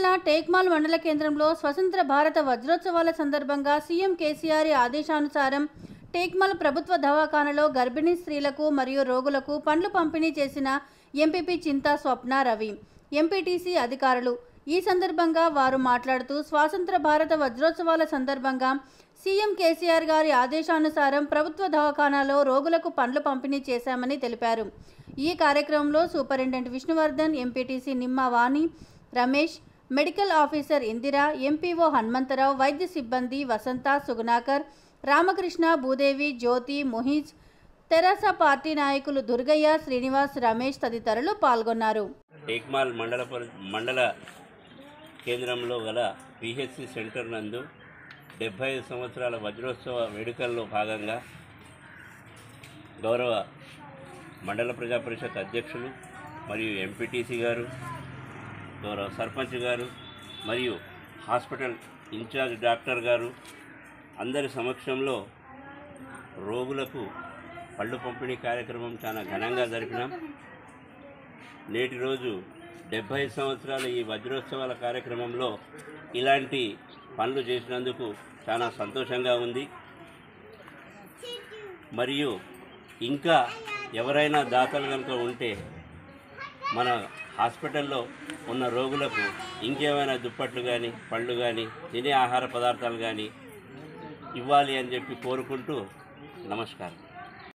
జిల్లా టేక్మాల్ మండల కేంద్రంలో స్వతంత్ర భారత వజ్రోత్సవాల సందర్భంగా సీఎం కేసీఆర్ ఆదేశానుసారం టేక్మాల్ ప్రభుత్వ దవాఖానలో గర్భిణీ స్త్రీలకు మరియు రోగులకు పండ్లు పంపిణీ చేసిన ఎంపీపీ చింతా స్వప్న రవి, ఎంపీటీసీ అధికారులు. ఈ సందర్భంగా వారు మాట్లాడుతూ స్వాతంత్ర భారత వజ్రోత్సవాల సందర్భంగా సీఎం కేసీఆర్ గారి ఆదేశానుసారం ప్రభుత్వ దవాఖానాలో రోగులకు పండ్లు పంపిణీ చేశామని తెలిపారు. ఈ కార్యక్రమంలో superintendent Vishnuvardhan, MPTC Nimma Vani, Ramesh, medical officer Indira, MPO Hanumantharao, వైద్య సిబ్బంది వసంత, సుగుణాకర్, రామకృష్ణ, భూదేవి, జ్యోతి, మొహిజ్, తెరాస పార్టీ నాయకులు దుర్గయ్య, శ్రీనివాస్, రమేష్ తదితరులు పాల్గొన్నారు. టేక్మాల్ మండల కేంద్రంలో గల పిహెచ్సి సెంటర్ నందు 75 సంవత్సరాల వజ్రోత్సవ వేడుకల్లో భాగంగా గౌరవ మండల ప్రజా పరిషత్ అధ్యక్షులు మరియు ఎంపీటీసీ గారు, గౌరవ సర్పంచ్ గారు మరియు హాస్పిటల్ ఇన్ఛార్జ్ డాక్టర్ గారు అందరి సమక్షంలో రోగులకు పళ్ళు పంపిణీ కార్యక్రమం చాలా ఘనంగా జరిపినాం. నేటి రోజు 75 సంవత్సరాల ఈ వజ్రోత్సవాల కార్యక్రమంలో ఇలాంటి పనులు చేసినందుకు చాలా సంతోషంగా ఉంది. మరియు ఇంకా ఎవరైనా దాతలు కనుక ఉంటే మన హాస్పిటల్లో ఉన్న రోగులకు ఇంకేమైనా దుప్పట్లు కానీ, పళ్ళు కానీ, తినే ఆహార పదార్థాలు కానీ ఇవ్వాలి అని చెప్పి కోరుకుంటూ నమస్కారం.